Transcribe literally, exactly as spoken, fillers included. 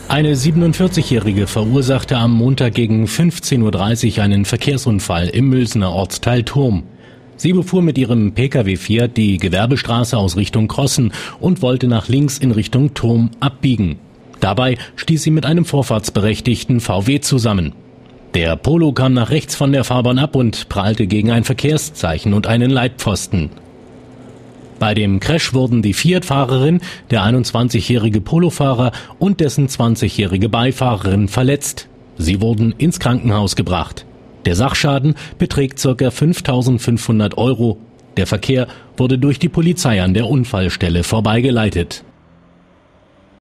Eine siebenundvierzigjährige verursachte am Montag gegen fünfzehn Uhr dreißig einen Verkehrsunfall im Mülsener Ortsteil Turm. Sie befuhr mit ihrem Pkw Fiat die Gewerbestraße aus Richtung Crossen und wollte nach links in Richtung Turm abbiegen. Dabei stieß sie mit einem vorfahrtsberechtigten V W zusammen. Der Polo kam nach rechts von der Fahrbahn ab und prallte gegen ein Verkehrszeichen und einen Leitpfosten. Bei dem Crash wurden die Fiat-Fahrerin, der einundzwanzigjährige Polofahrer und dessen zwanzigjährige Beifahrerin verletzt. Sie wurden ins Krankenhaus gebracht. Der Sachschaden beträgt ca. fünftausendfünfhundert Euro. Der Verkehr wurde durch die Polizei an der Unfallstelle vorbeigeleitet.